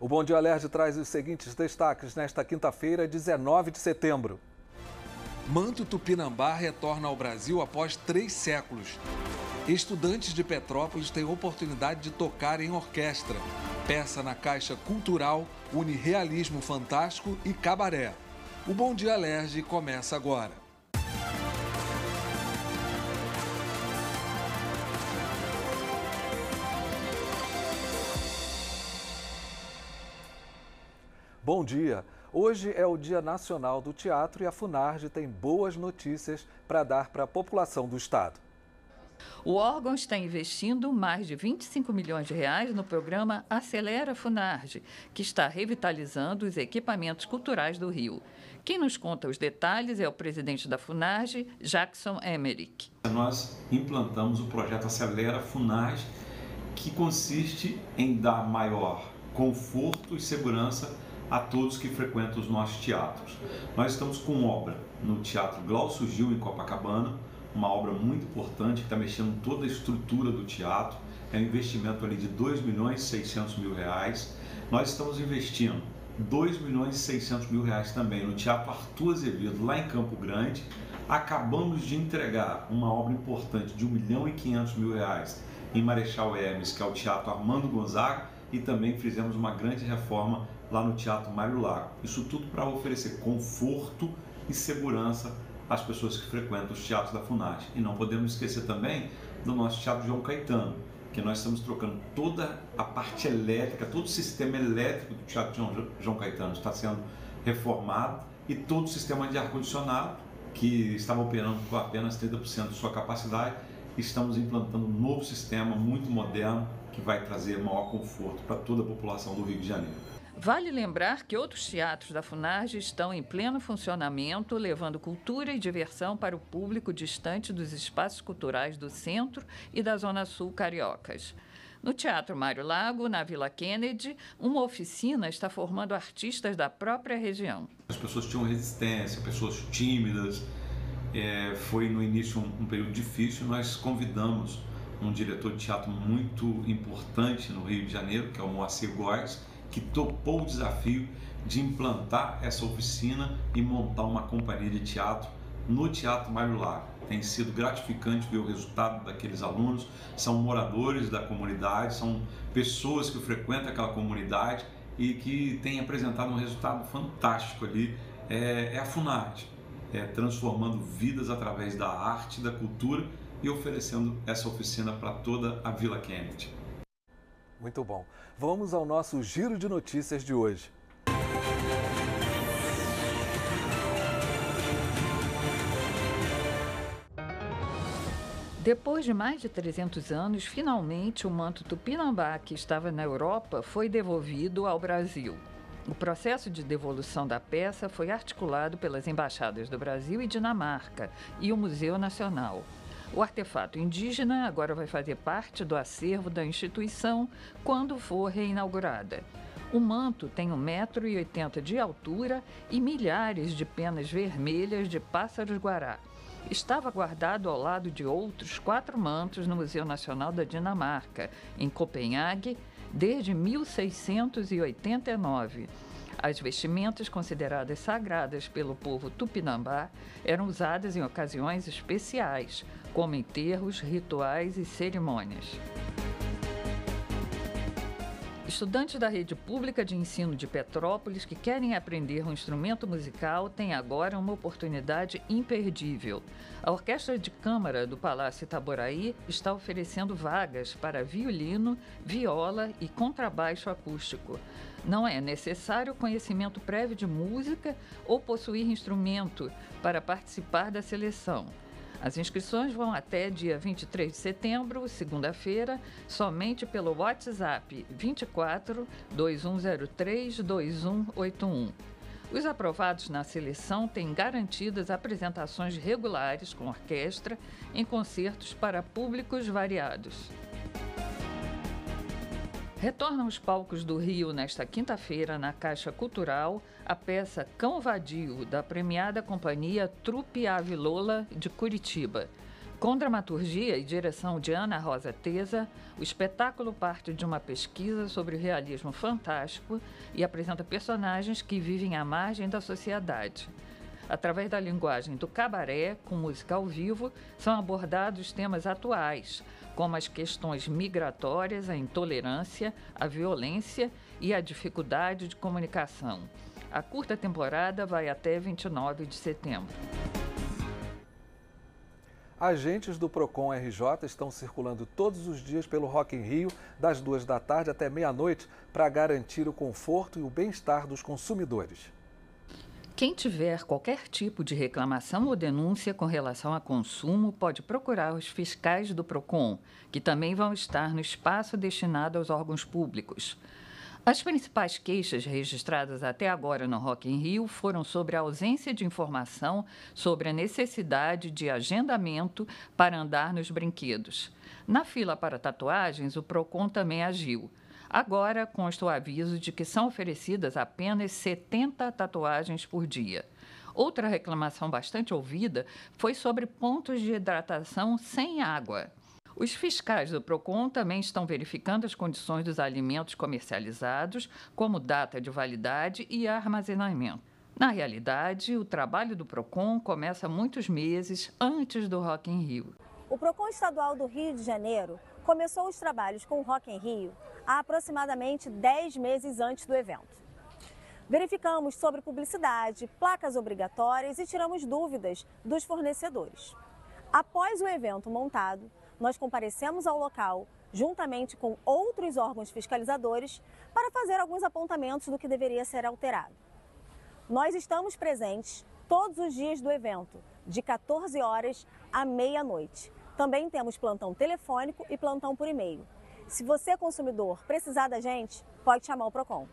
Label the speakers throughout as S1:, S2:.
S1: O Bom Dia Alerj traz os seguintes destaques nesta quinta-feira, 19 de setembro. Manto Tupinambá retorna ao Brasil após 3 séculos. Estudantes de Petrópolis têm oportunidade de tocar em orquestra. Peça na Caixa Cultural une realismo fantástico e cabaré. O Bom Dia Alerj começa agora. Bom dia! Hoje é o Dia Nacional do Teatro e a Funarge tem boas notícias para dar para a população do estado.
S2: O órgão está investindo mais de 25 milhões de reais no programa Acelera Funarge, que está revitalizando os equipamentos culturais do Rio. Quem nos conta os detalhes é o presidente da Funarge, Jackson Emerick.
S3: Nós implantamos o projeto Acelera Funarge, que consiste em dar maior conforto e segurança a todos que frequentam os nossos teatros. Nós estamos com obra no Teatro Glaucio Gil, em Copacabana, uma obra muito importante que está mexendo em toda a estrutura do teatro. É um investimento ali de R$2.600.000. Nós estamos investindo R$2.600.000 também no Teatro Arthur Azevedo, lá em Campo Grande. Acabamos de entregar uma obra importante de R$1.500.000 em Marechal Hermes, que é o Teatro Armando Gonzaga, e também fizemos uma grande reforma lá no Teatro Mário Lago. Isso tudo para oferecer conforto e segurança às pessoas que frequentam os teatros da Funarge. E não podemos esquecer também do nosso Teatro João Caetano, que nós estamos trocando toda a parte elétrica, todo o sistema elétrico do Teatro João Caetano está sendo reformado, e todo o sistema de ar-condicionado, que estava operando com apenas 30% de sua capacidade, estamos implantando um novo sistema muito moderno que vai trazer maior conforto para toda a população do Rio de Janeiro.
S2: Vale lembrar que outros teatros da Funarge estão em pleno funcionamento, levando cultura e diversão para o público distante dos espaços culturais do centro e da Zona Sul cariocas. No Teatro Mário Lago, na Vila Kennedy, uma oficina está formando artistas da própria região.
S3: As pessoas tinham resistência, pessoas tímidas. Foi no início um período difícil. Nós convidamos um diretor de teatro muito importante no Rio de Janeiro, que é o Moacir Góes, que topou o desafio de implantar essa oficina e montar uma companhia de teatro no Teatro Mário Lago. Tem sido gratificante ver o resultado daqueles alunos. São moradores da comunidade, são pessoas que frequentam aquela comunidade e que têm apresentado um resultado fantástico ali. É a Funarge, transformando vidas através da arte, da cultura e oferecendo essa oficina para toda a Vila Kennedy.
S1: Muito bom. Vamos ao nosso giro de notícias de hoje.
S2: Depois de mais de 300 anos, finalmente o manto Tupinambá, que estava na Europa, foi devolvido ao Brasil. O processo de devolução da peça foi articulado pelas embaixadas do Brasil e Dinamarca e o Museu Nacional. O artefato indígena agora vai fazer parte do acervo da instituição quando for reinaugurada. O manto tem 1,80 m de altura e milhares de penas vermelhas de pássaros-guará. Estava guardado ao lado de outros 4 mantos no Museu Nacional da Dinamarca, em Copenhague, desde 1689. As vestimentas consideradas sagradas pelo povo tupinambá eram usadas em ocasiões especiais, como enterros, rituais e cerimônias. Estudantes da rede pública de ensino de Petrópolis que querem aprender um instrumento musical têm agora uma oportunidade imperdível. A Orquestra de Câmara do Palácio Itaboraí está oferecendo vagas para violino, viola e contrabaixo acústico. Não é necessário conhecimento prévio de música ou possuir instrumento para participar da seleção. As inscrições vão até dia 23 de setembro, segunda-feira, somente pelo WhatsApp 24 2103 2181. Os aprovados na seleção têm garantidas apresentações regulares com orquestra em concertos para públicos variados. Retorna aos palcos do Rio nesta quinta-feira, na Caixa Cultural, a peça Cão Vadio, da premiada companhia Trupe Ave Lola, de Curitiba. Com dramaturgia e direção de Ana Rosa Teza, o espetáculo parte de uma pesquisa sobre o realismo fantástico e apresenta personagens que vivem à margem da sociedade. Através da linguagem do cabaré, com música ao vivo, são abordados temas atuais, como as questões migratórias, a intolerância, a violência e a dificuldade de comunicação. A curta temporada vai até 29 de setembro.
S1: Agentes do Procon RJ estão circulando todos os dias pelo Rock in Rio, das 2 da tarde até meia-noite, para garantir o conforto e o bem-estar dos consumidores.
S2: Quem tiver qualquer tipo de reclamação ou denúncia com relação a consumo pode procurar os fiscais do Procon, que também vão estar no espaço destinado aos órgãos públicos. As principais queixas registradas até agora no Rock in Rio foram sobre a ausência de informação sobre a necessidade de agendamento para andar nos brinquedos. Na fila para tatuagens, o Procon também agiu. Agora consta o aviso de que são oferecidas apenas 70 tatuagens por dia. Outra reclamação bastante ouvida foi sobre pontos de hidratação sem água. Os fiscais do Procon também estão verificando as condições dos alimentos comercializados, como data de validade e armazenamento. Na realidade, o trabalho do Procon começa muitos meses antes do Rock in Rio.
S4: O Procon Estadual do Rio de Janeiro começou os trabalhos com o Rock in Rio há aproximadamente 10 meses antes do evento. Verificamos sobre publicidade, placas obrigatórias e tiramos dúvidas dos fornecedores. Após o evento montado, nós comparecemos ao local, juntamente com outros órgãos fiscalizadores, para fazer alguns apontamentos do que deveria ser alterado. Nós estamos presentes todos os dias do evento, de 14 horas à meia-noite. Também temos plantão telefônico e plantão por e-mail. Se você, consumidor, precisar da gente, pode chamar o Procon.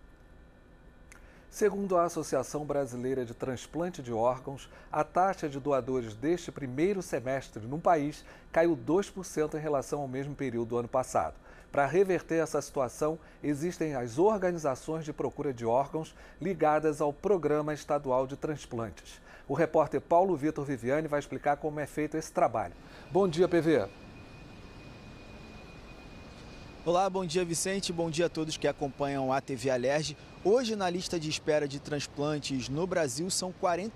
S1: Segundo a Associação Brasileira de Transplante de Órgãos, a taxa de doadores deste primeiro semestre no país caiu 2% em relação ao mesmo período do ano passado. Para reverter essa situação, existem as organizações de procura de órgãos ligadas ao Programa Estadual de Transplantes. O repórter Paulo Vitor Viviani vai explicar como é feito esse trabalho. Bom dia, PV.
S5: Olá, bom dia Vicente, bom dia a todos que acompanham a TV Alerj. Hoje na lista de espera de transplantes no Brasil são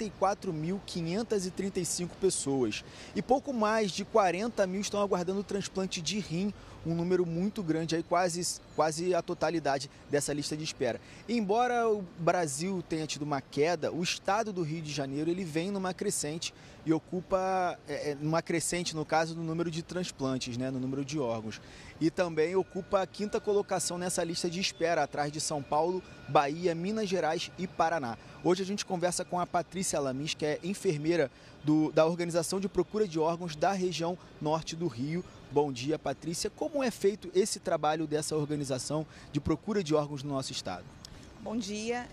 S5: 44.535 pessoas e pouco mais de 40 mil estão aguardando o transplante de rim, um número muito grande, aí quase a totalidade dessa lista de espera. Embora o Brasil tenha tido uma queda, o estado do Rio de Janeiro ele vem numa crescente e ocupa uma crescente no caso do número de transplantes, no número de órgãos. E também ocupa a 5ª colocação nessa lista de espera, atrás de São Paulo, Bahia, Minas Gerais e Paraná. Hoje a gente conversa com a Patrícia Lamis, que é enfermeira da Organização de Procura de Órgãos da região norte do Rio. Bom dia, Patrícia. Como é feito esse trabalho dessa organização de procura de órgãos no nosso estado?
S6: Bom dia.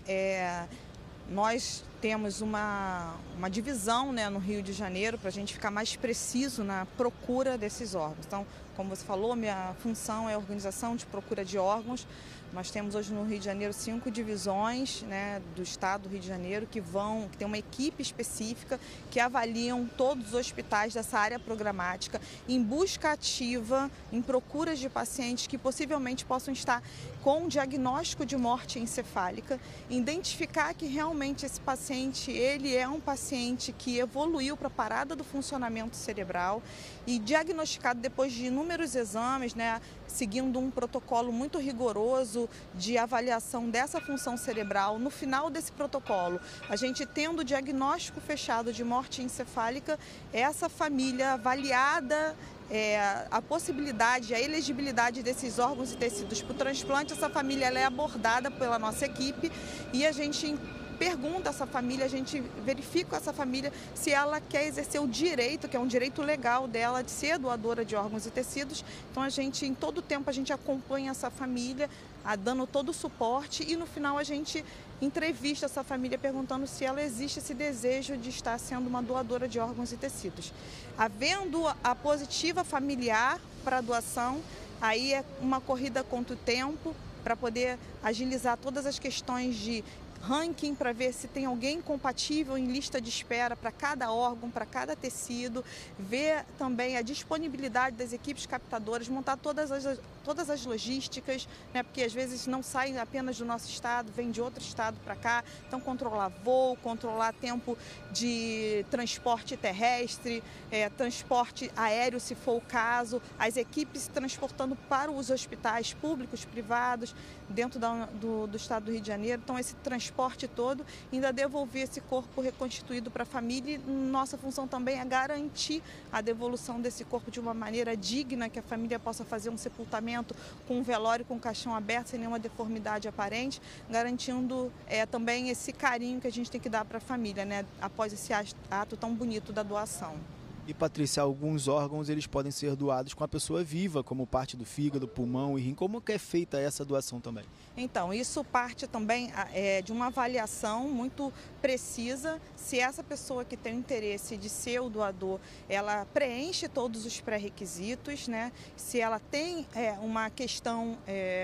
S6: Nós temos uma divisão no Rio de Janeiro para a gente ficar mais preciso na procura desses órgãos. Então, como você falou, minha função é a organização de procura de órgãos. Nós temos hoje no Rio de Janeiro 5 divisões do estado do Rio de Janeiro que tem uma equipe específica que avaliam todos os hospitais dessa área programática em busca ativa, em procuras de pacientes que possivelmente possam estar com diagnóstico de morte encefálica, identificar que realmente esse paciente ele é um paciente que evoluiu para a parada do funcionamento cerebral e diagnosticado depois de inúmeros exames, seguindo um protocolo muito rigoroso de avaliação dessa função cerebral. No final desse protocolo, a gente tendo o diagnóstico fechado de morte encefálica, essa família avaliada a possibilidade, a elegibilidade desses órgãos e tecidos para o transplante, essa família ela é abordada pela nossa equipe e a gente pergunta a essa família, a gente verifica com essa família se ela quer exercer o direito, que é um direito legal dela de ser doadora de órgãos e tecidos. Então a gente, em todo tempo, a gente acompanha essa família, dando todo o suporte e no final a gente entrevista essa família perguntando se ela existe esse desejo de estar sendo uma doadora de órgãos e tecidos. Havendo a positiva familiar para a doação, aí é uma corrida contra o tempo para poder agilizar todas as questões de ranking para ver se tem alguém compatível em lista de espera para cada órgão, para cada tecido, ver também a disponibilidade das equipes captadoras, montar todas as logísticas, né, porque às vezes não saem apenas do nosso estado, vem de outro estado para cá, então controlar voo, controlar tempo de transporte terrestre, transporte aéreo se for o caso, as equipes transportando para os hospitais públicos, privados, dentro do estado do Rio de Janeiro, então esse transporte todo, ainda devolver esse corpo reconstituído para a família. Nossa função também é garantir a devolução desse corpo de uma maneira digna, que a família possa fazer um sepultamento com um velório, com um caixão aberto, sem nenhuma deformidade aparente, garantindo também esse carinho que a gente tem que dar para a família, né, após esse ato tão bonito da doação.
S5: E, Patrícia, alguns órgãos eles podem ser doados com a pessoa viva, como parte do fígado, pulmão e rim. Como que é feita essa doação também?
S6: Então, isso parte também de uma avaliação muito precisa. Se essa pessoa que tem o interesse de ser o doador, ela preenche todos os pré-requisitos, né? Se ela tem uma questão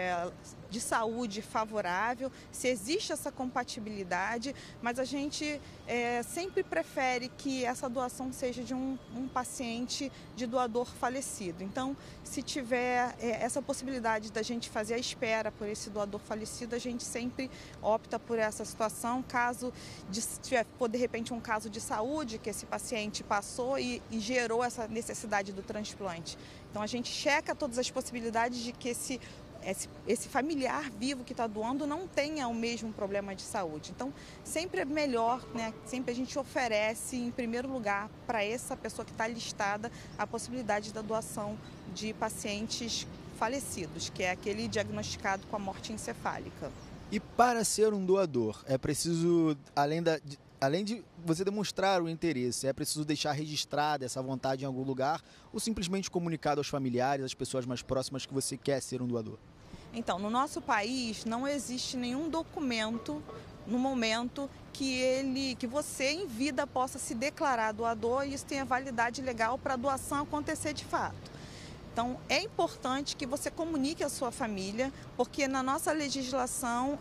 S6: de saúde favorável, se existe essa compatibilidade, mas a gente sempre prefere que essa doação seja de um paciente de doador falecido. Então, se tiver essa possibilidade da gente fazer a espera por esse doador falecido, a gente sempre opta por essa situação, caso for de repente um caso de saúde que esse paciente passou e gerou essa necessidade do transplante. Então, a gente checa todas as possibilidades de que esse familiar vivo que está doando não tenha o mesmo problema de saúde. Então, sempre é melhor, né? Sempre a gente oferece, em primeiro lugar, para essa pessoa que está listada, a possibilidade da doação de pacientes falecidos, que é aquele diagnosticado com a morte encefálica.
S5: E para ser um doador, é preciso, além de você demonstrar o interesse, é preciso deixar registrada essa vontade em algum lugar ou simplesmente comunicado aos familiares, às pessoas mais próximas que você quer ser um doador?
S6: Então, no nosso país não existe nenhum documento no momento que você em vida possa se declarar doador e isso tenha validade legal para a doação acontecer de fato. Então, é importante que você comunique à sua família, porque na nossa legislação,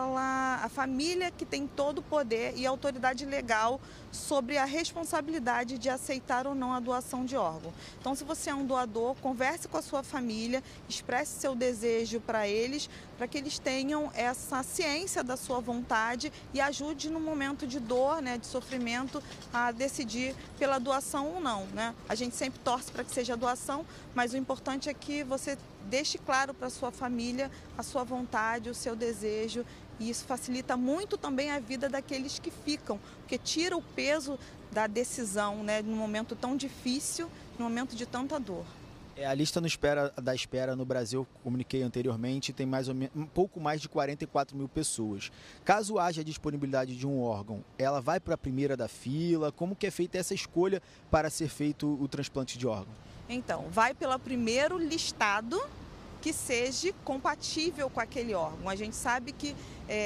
S6: a família que tem todo o poder e a autoridade legal sobre a responsabilidade de aceitar ou não a doação de órgão. Então, se você é um doador, converse com a sua família, expresse seu desejo para eles, para que eles tenham essa ciência da sua vontade e ajude no momento de dor, né, de sofrimento, a decidir pela doação ou não, né? A gente sempre torce para que seja a doação, mas o importante é que você deixe claro para a sua família a sua vontade, o seu desejo, e isso facilita muito também a vida daqueles que ficam, porque tira o peso da decisão, né, num momento tão difícil, num momento de tanta dor.
S5: A lista da espera no Brasil, comuniquei anteriormente, tem um pouco mais de 44 mil pessoas. Caso haja disponibilidade de um órgão, ela vai para a primeira da fila? Como que é feita essa escolha para ser feito o transplante de órgão?
S6: Então, vai pelo primeiro listado que seja compatível com aquele órgão. A gente sabe que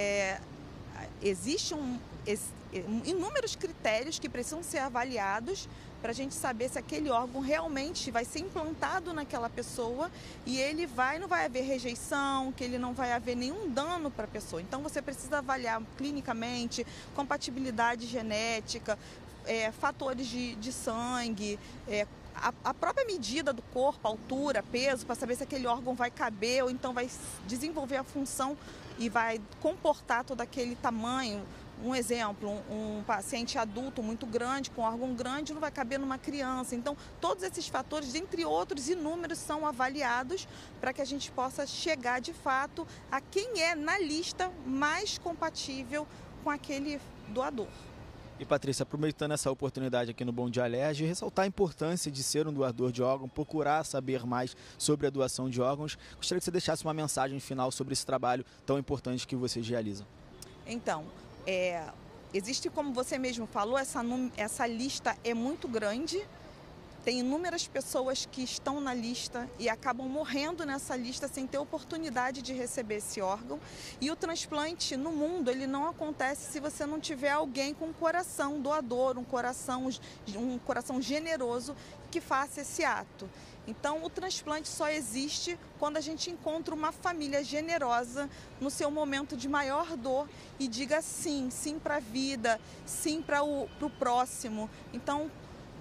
S6: existem inúmeros critérios que precisam ser avaliados para a gente saber se aquele órgão realmente vai ser implantado naquela pessoa e não vai haver rejeição, que ele não vai haver nenhum dano para a pessoa. Então, você precisa avaliar clinicamente, compatibilidade genética, fatores de sangue, a própria medida do corpo, altura, peso, para saber se aquele órgão vai caber ou então vai desenvolver a função e vai comportar todo aquele tamanho. Um exemplo, um paciente adulto muito grande, com órgão grande, não vai caber numa criança. Então, todos esses fatores, dentre outros inúmeros, são avaliados para que a gente possa chegar, de fato, a quem é, na lista, mais compatível com aquele doador.
S5: E, Patrícia, aproveitando essa oportunidade aqui no Bom Dia Alerj, ressaltar a importância de ser um doador de órgão, procurar saber mais sobre a doação de órgãos. Gostaria que você deixasse uma mensagem final sobre esse trabalho tão importante que vocês realizam.
S6: Então, existe, como você mesmo falou, essa lista é muito grande. Tem inúmeras pessoas que estão na lista e acabam morrendo nessa lista sem ter oportunidade de receber esse órgão. E o transplante no mundo, ele não acontece se você não tiver alguém com um coração doador, um coração generoso que faça esse ato. Então, o transplante só existe quando a gente encontra uma família generosa no seu momento de maior dor e diga sim, sim para a vida, sim para o próximo. Então,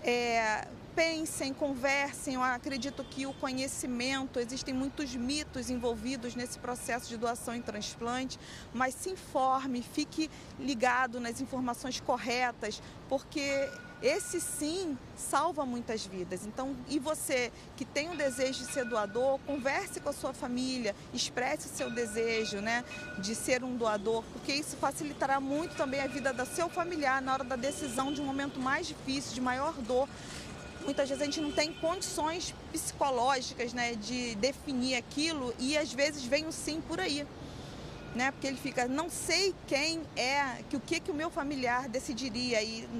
S6: pensem, conversem. Eu acredito que o conhecimento, existem muitos mitos envolvidos nesse processo de doação e transplante, mas se informe, fique ligado nas informações corretas, porque esse sim salva muitas vidas. Então, e você que tem o desejo de ser doador, converse com a sua família, expresse o seu desejo, né, de ser um doador, porque isso facilitará muito também a vida do seu familiar na hora da decisão de um momento mais difícil, de maior dor. Muitas vezes a gente não tem condições psicológicas, né, de definir aquilo e às vezes vem o sim por aí. Né? Porque ele fica, não sei quem é, o que o meu familiar decidiria. E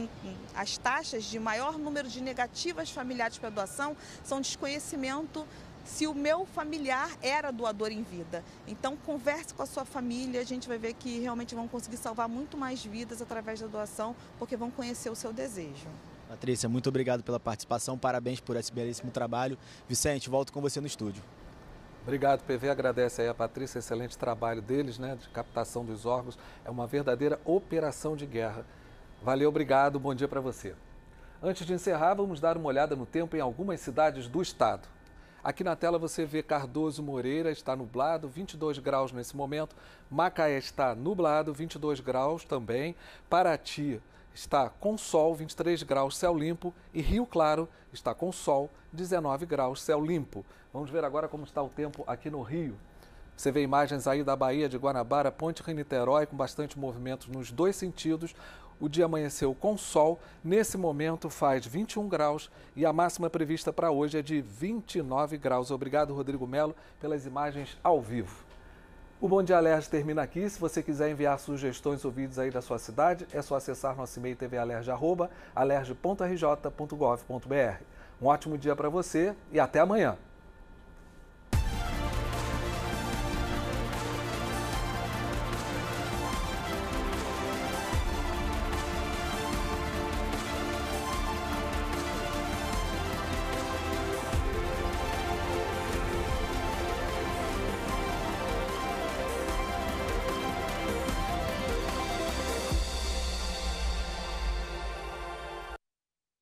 S6: as taxas de maior número de negativas familiares para doação são desconhecimento se o meu familiar era doador em vida. Então, converse com a sua família, a gente vai ver que realmente vão conseguir salvar muito mais vidas através da doação, porque vão conhecer o seu desejo.
S5: Patrícia, muito obrigado pela participação, parabéns por esse belíssimo trabalho. Vicente, volto com você no estúdio.
S1: Obrigado, PV. Agradece aí a Patrícia, excelente trabalho deles, né, de captação dos órgãos. É uma verdadeira operação de guerra. Valeu, obrigado, bom dia para você. Antes de encerrar, vamos dar uma olhada no tempo em algumas cidades do estado. Aqui na tela você vê Cardoso Moreira, está nublado, 22 graus nesse momento. Macaé está nublado, 22 graus também. Paraty está com sol, 23 graus, céu limpo. E Rio Claro está com sol, 19 graus, céu limpo. Vamos ver agora como está o tempo aqui no Rio. Você vê imagens aí da Baía de Guanabara, Ponte Rio-Niterói, com bastante movimento nos dois sentidos. O dia amanheceu com sol, nesse momento faz 21 graus e a máxima prevista para hoje é de 29 graus. Obrigado, Rodrigo Melo, pelas imagens ao vivo. O Bom Dia Alerj termina aqui. Se você quiser enviar sugestões ou vídeos aí da sua cidade, é só acessar nosso e-mail tvalerj@alerj.rj.gov.br. Um ótimo dia para você e até amanhã.